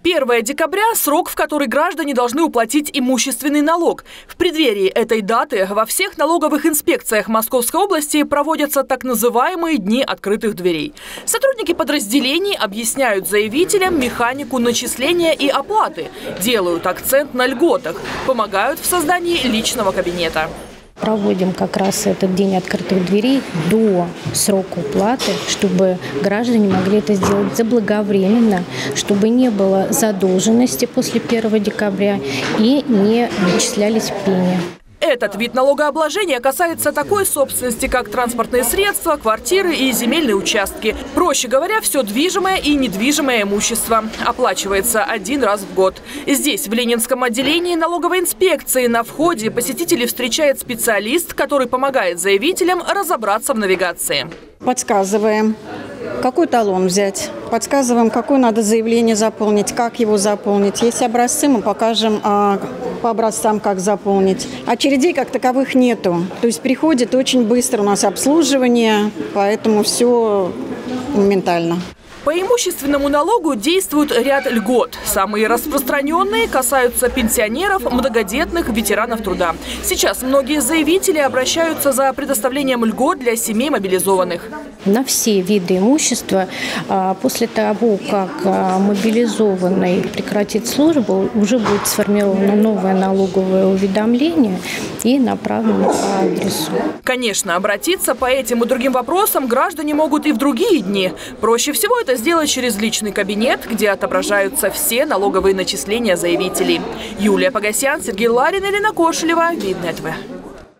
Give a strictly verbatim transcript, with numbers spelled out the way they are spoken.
первое декабря – срок, в который граждане должны уплатить имущественный налог. В преддверии этой даты во всех налоговых инспекциях Московской области проводятся так называемые дни открытых дверей. Сотрудники подразделений объясняют заявителям механику начисления и оплаты, делают акцент на льготах, помогают в создании личного кабинета. Проводим как раз этот день открытых дверей до срока уплаты, чтобы граждане могли это сделать заблаговременно, чтобы не было задолженности после первого декабря и не начислялись пени. Этот вид налогообложения касается такой собственности, как транспортные средства, квартиры и земельные участки. Проще говоря, все движимое и недвижимое имущество. Оплачивается один раз в год. Здесь, в Ленинском отделении налоговой инспекции, на входе посетителей встречает специалист, который помогает заявителям разобраться в навигации. Подсказываем, какой талон взять. Подсказываем, какое надо заявление заполнить, как его заполнить. Есть образцы, мы покажем а, по образцам, как заполнить. Очередей как таковых нету. То есть приходит очень быстро у нас обслуживание, поэтому все моментально. По имущественному налогу действует ряд льгот. Самые распространенные касаются пенсионеров, многодетных, ветеранов труда. Сейчас многие заявители обращаются за предоставлением льгот для семей мобилизованных. На все виды имущества после того, как мобилизованный прекратит службу, уже будет сформировано новое налоговое уведомление и направлено по адресу. Конечно, обратиться по этим и другим вопросам граждане могут и в другие дни. Проще всего это сделать через личный кабинет, где отображаются все налоговые начисления заявителей. Юлия Погосян, Сергей Ларин, Елена Кошелева, Видное ТВ.